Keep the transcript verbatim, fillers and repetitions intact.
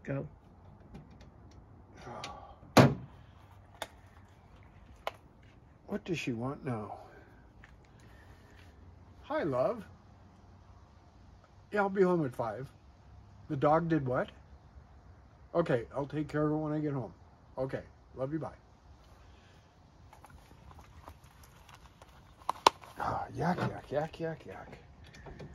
Go. What does she want now? Hi, love. Yeah, I'll be home at five. The dog did what? Okay, I'll take care of it when I get home. Okay, love you, bye. Ah, yuck, yuck, yuck, yuck, yuck.